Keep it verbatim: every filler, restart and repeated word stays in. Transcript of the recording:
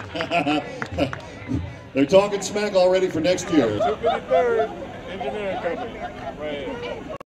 They're talking smack already for next year. two fifty-third Engineering Company. Right.